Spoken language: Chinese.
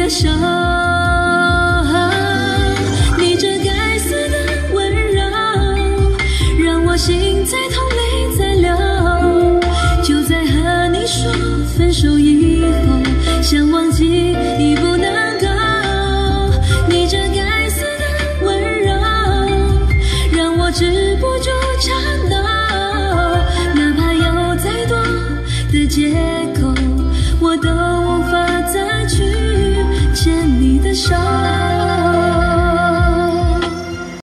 的手，你这该死的温柔，让我心在痛泪在流。就在和你说分手以后，想忘记已不能够。你这该死的温柔，让我知